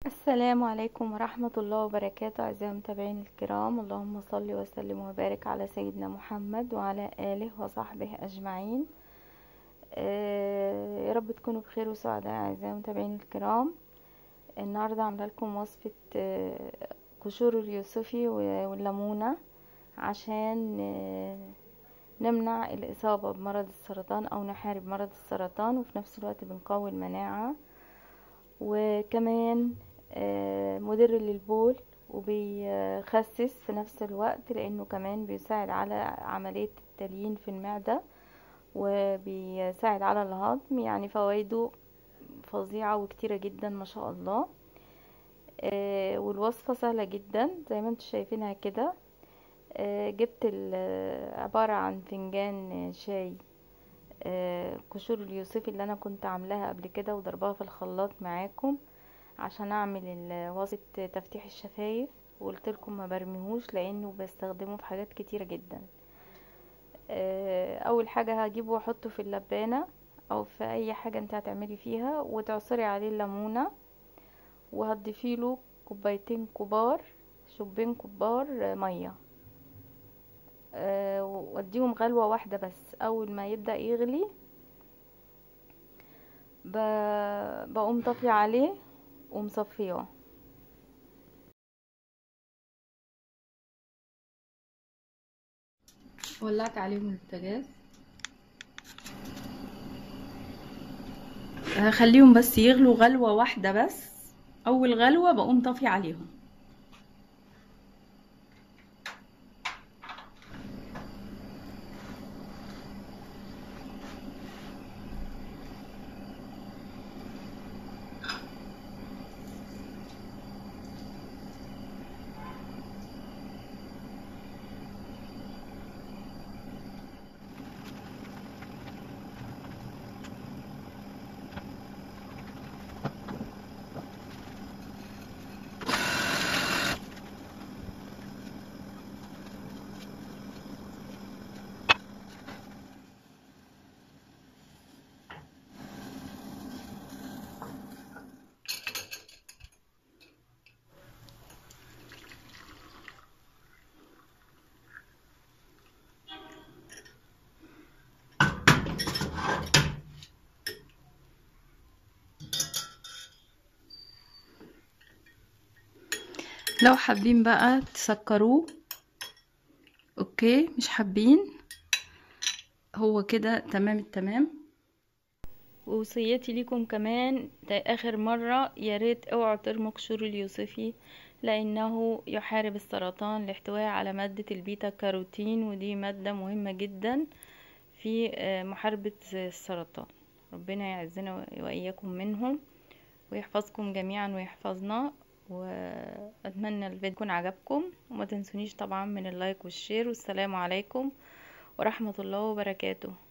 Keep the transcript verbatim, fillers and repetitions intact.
السلام عليكم ورحمة الله وبركاته. أعزائي المتابعين الكرام، اللهم صل وسلم وبارك على سيدنا محمد وعلى آله وصحبه أجمعين. آه يا رب تكونوا بخير وسعداء. أعزائي المتابعين الكرام، النهاردة عاملة لكم وصفة آه قشور اليوسفي والليمونة عشان آه نمنع الإصابة بمرض السرطان أو نحارب مرض السرطان، وفي نفس الوقت بنقوي المناعة، وكمان مدر للبول وبيخسس في نفس الوقت، لانه كمان بيساعد على عملية التليين في المعدة وبيساعد على الهضم. يعني فوائده فظيعة وكتيرة جدا ما شاء الله. والوصفة سهلة جدا زي ما انتم شايفينها كده. جبت عبارة عن فنجان شاي قشور اليوسفي اللي انا كنت عاملاها قبل كده وضربها في الخلاط معاكم عشان اعمل وصفة تفتيح الشفايف، وقلت لكم ما برميهوش لانه بستخدمه في حاجات كتيرة جدا. اول حاجة هجيبه واحطه في اللبانة او في اي حاجة انت هتعملي فيها، وتعصري عليه الليمونة، وهتضيفي له كوبايتين كبار شوبين كبار مية، واديهم غلوة واحدة بس. اول ما يبدأ يغلي بقوم طافية عليه ومصفياه. ولعت عليهم البوتاجاز، هخليهم بس يغلوا غلوة واحدة بس. اول غلوة بقوم طافية عليهم. لو حابين بقى تسكروه اوكي، مش حابين هو كده تمام التمام. ووصيتي ليكم كمان ده اخر مرة، يا ريت اوعوا ترموا قشور اليوسفي لانه يحارب السرطان لاحتوائه على مادة البيتا كاروتين، ودي مادة مهمة جدا في محاربة السرطان. ربنا يعزنا واياكم منهم ويحفظكم جميعا ويحفظنا. واتمنى الفيديو يكون عجبكم، وما تنسونيش طبعا من اللايك والشير. والسلام عليكم ورحمة الله وبركاته.